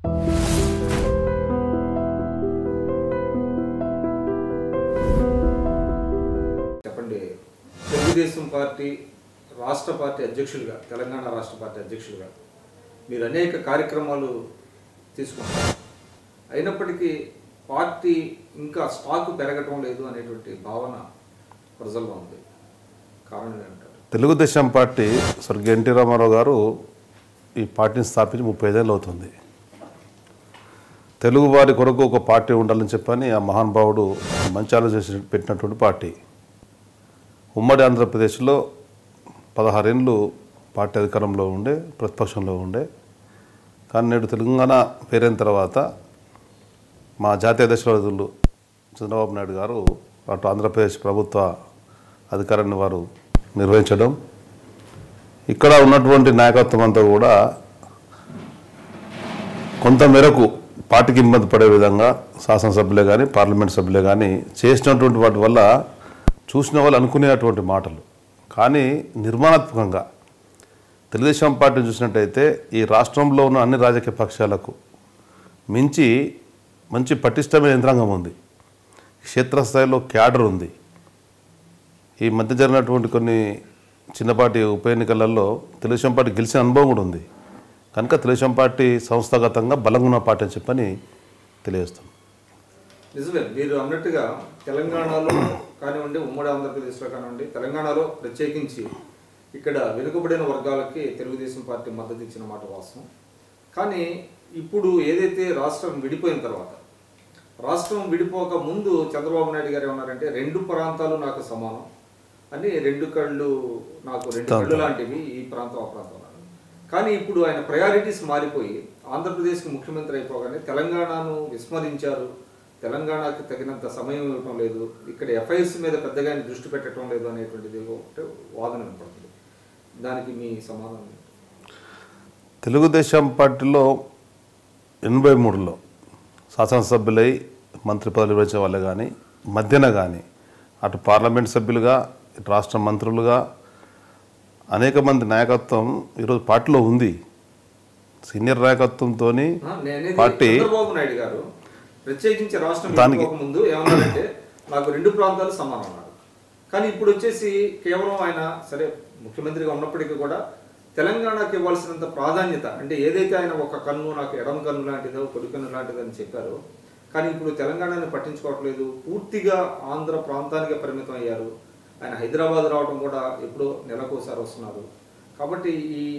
చెప్పండి, తెలుగుదేశం పార్టీ రాష్ట్ర పార్టీ అధ్యక్షులుగా, తెలంగాణ రాష్ట్ర పార్టీ అధ్యక్షులుగా మీరు అనేక కార్యక్రమాలు తీసుకుంటారు. అయినప్పటికీ పార్టీ ఇంకా స్టాక్ పెరగటం లేదు అనేటువంటి భావన ప్రజల్లో ఉంది. కారణం ఏంటంటారు? తెలుగుదేశం పార్టీ స్వర్గీయ ఎన్టీ రామారావు గారు ఈ పార్టీని స్థాపించి 35 ఏళ్ళు అవుతుంది. తెలుగు వారి కొరకు ఒక పార్టీ ఉండాలని చెప్పని ఆ మహానుభావుడు మంచి ఆలోచన పెట్టినటువంటి పార్టీ. ఉమ్మడి ఆంధ్రప్రదేశ్లో 16 ఏళ్ళు పార్టీ అధికారంలో ఉండే, ప్రతిపక్షంలో ఉండే. కానీ నేడు తెలంగాణ పేరైన తర్వాత మా జాతీయ అధ్యక్షులు చంద్రబాబు నాయుడు గారు అటు ఆంధ్రప్రదేశ్ ప్రభుత్వ అధికారాన్ని వారు నిర్వహించడం, ఇక్కడ ఉన్నటువంటి నాయకత్వం అంతా కూడా కొంత మేరకు పార్టీకి ఇబ్బంది పడే విధంగా శాసనసభ్యులే కానీ పార్లమెంట్ సభ్యులే కానీ చేసినటువంటి వాటి వల్ల చూసిన వాళ్ళు అనుకునేటువంటి మాటలు. కానీ నిర్మాణాత్మకంగా తెలుగుదేశం పార్టీని చూసినట్టయితే ఈ రాష్ట్రంలో ఉన్న అన్ని రాజకీయ పక్షాలకు మించి మంచి పటిష్టమైన యంత్రాంగం ఉంది. క్షేత్రస్థాయిలో క్యాడర్ ఉంది. ఈ మధ్య జరిగినటువంటి కొన్ని చిన్నపాటి ఉప ఎన్నికలలో తెలుగుదేశం పార్టీ గెలిచిన అనుభవం కూడా ఉంది. కనుక తెలుగుదేశం పార్టీ సంస్థాగతంగా బలంగా ఉన్న పార్టీ అని చెప్పని తెలియజేస్తాం. నిజమే, మీరు అన్నట్టుగా తెలంగాణలో కానివ్వండి, ఉమ్మడి ఆంధ్రప్రదేశ్లో కానివ్వండి, తెలంగాణలో ప్రత్యేకించి ఇక్కడ వెనుకబడిన వర్గాలకి తెలుగుదేశం పార్టీ మద్దతు ఇచ్చిన మాట వాస్తవం. కానీ ఇప్పుడు ఏదైతే రాష్ట్రం విడిపోయిన తర్వాత, రాష్ట్రం విడిపోక ముందు చంద్రబాబు నాయుడు గారు ఏమన్నారంటే 2 ప్రాంతాలు నాకు సమానం అని, 2 కళ్ళు నాకు 2 కళ్ళు లాంటివి, ఈ ప్రాంతం ఆ ప్రాంతం. కానీ ఇప్పుడు ఆయన ప్రయారిటీస్ మారిపోయి ఆంధ్రప్రదేశ్కి ముఖ్యమంత్రి అయిపోగానే తెలంగాణను విస్మరించారు, తెలంగాణకి తగినంత సమయం ఇవ్వటం లేదు, ఇక్కడ ఎఫ్ఐఎస్ మీద పెద్దగా దృష్టి పెట్టడం లేదు అనేటువంటిది ఒకటి వాదన వినపడుతుంది. దానికి మీ సమాధానం? తెలుగుదేశం పార్టీలో 83లో శాసనసభ్యులై మంత్రి పదవులు నిర్వహించే వాళ్ళే కానీ, మధ్యన కానీ అటు పార్లమెంట్ సభ్యులుగా, ఇటు రాష్ట్ర మంత్రులుగా అనేక మంది నాయకత్వం ఈరోజు పార్టీలో ఉంది. సీనియర్ నాయకత్వంతో పార్టీ చంద్రబాబు నాయుడు గారు ప్రత్యేకించి రాష్ట్రం ముందు ఏమన్నారంటే నాకు 2 ప్రాంతాలు సమానం అన్నారు. కానీ ఇప్పుడు వచ్చేసి కేవలం ఆయన సరే ముఖ్యమంత్రిగా ఉన్నప్పటికీ కూడా తెలంగాణకి ఇవ్వాల్సినంత ప్రాధాన్యత, అంటే ఏదైతే ఆయన ఒక కన్ను నాకు ఎడమ కన్ను లాంటిదో కుడి కన్ను లాంటిదో అని చెప్పారో, కానీ ఇప్పుడు తెలంగాణని పట్టించుకోవట్లేదు, పూర్తిగా ఆంధ్ర ప్రాంతానికి పరిమితం అయ్యారు. ఆయన హైదరాబాద్ రావడం కూడా ఎప్పుడో నెలకోసారి వస్తున్నారు. కాబట్టి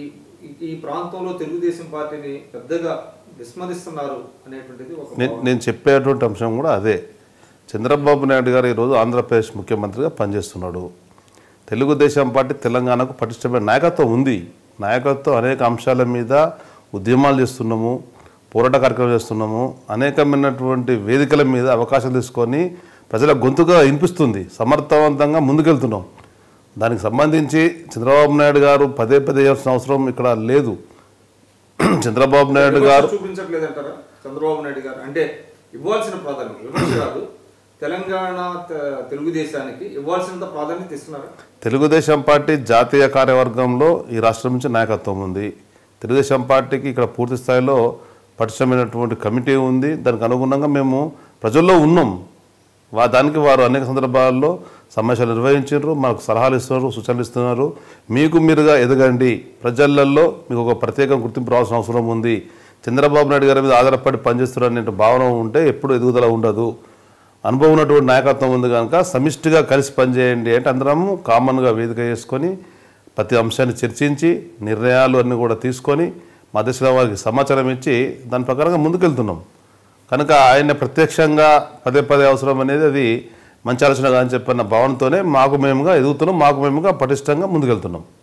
ఈ ప్రాంతంలో తెలుగుదేశం పార్టీని పెద్దగా విస్మరిస్తున్నారు అనేటువంటిది నేను చెప్పేటువంటి అంశం కూడా అదే. చంద్రబాబు నాయుడు గారు ఈరోజు ఆంధ్రప్రదేశ్ ముఖ్యమంత్రిగా పనిచేస్తున్నాడు. తెలుగుదేశం పార్టీ తెలంగాణకు పటిష్టమైన నాయకత్వం ఉంది. నాయకత్వం అనేక అంశాల మీద ఉద్యమాలు చేస్తున్నాము, పోరాట కార్యక్రమాలు చేస్తున్నాము, అనేకమైనటువంటి వేదికల మీద అవకాశం తీసుకొని ప్రజల గొంతుగా వినిపిస్తుంది. సమర్థవంతంగా ముందుకెళ్తున్నాం. దానికి సంబంధించి చంద్రబాబు నాయుడు గారు పదే చేయాల్సిన అవసరం ఇక్కడ లేదు. చంద్రబాబు నాయుడు గారు చూపించట్లేదంటారా? చంద్రబాబు నాయుడు గారు అంటే ఇవ్వాల్సిన ప్రాధాన్యత, విమర్శ కాదు, తెలంగాణ తెలుగుదేశానికి ఇవ్వాల్సినంత ప్రాధాన్యత ఇస్తున్నారు. తెలుగుదేశం పార్టీ జాతీయ కార్యవర్గంలో ఈ రాష్ట్రం నుంచి నాయకత్వం ఉంది. తెలుగుదేశం పార్టీకి ఇక్కడ పూర్తి స్థాయిలో పటిష్టమైనటువంటి కమిటీ ఉంది. దానికి అనుగుణంగా మేము ప్రజల్లో ఉన్నాం. దానికి వారు అనేక సందర్భాల్లో సమావేశాలు నిర్వహించారు, మాకు సలహాలు ఇస్తున్నారు, సూచనలు ఇస్తున్నారు. మీకు మీరుగా ఎదగండి, ప్రజలలో మీకు ఒక ప్రత్యేక గుర్తింపు రావాల్సిన అవసరం ఉంది. చంద్రబాబు నాయుడు గారి మీద ఆధారపడి పనిచేస్తున్నారనే భావన ఉంటే ఎప్పుడు ఎదుగుదల ఉండదు. అనుభవం ఉన్నటువంటి నాయకత్వం ఉంది కనుక సమిష్టిగా కలిసి పనిచేయండి అంటే అందరం కామన్గా వేదిక చేసుకొని ప్రతి అంశాన్ని చర్చించి నిర్ణయాలు అన్నీ కూడా తీసుకొని మా దశలో వారికి సమాచారం ఇచ్చి దాని ప్రకారంగా ముందుకెళ్తున్నాం. కనుక ఆయన ప్రత్యక్షంగా పదే అవసరం అనేది అది మంచి ఆలోచన కాదని చెప్పిన భావనతోనే మాకు మేముగా ఎదుగుతున్నాం, మాకు మేముగా పటిష్టంగా ముందుకెళ్తున్నాం.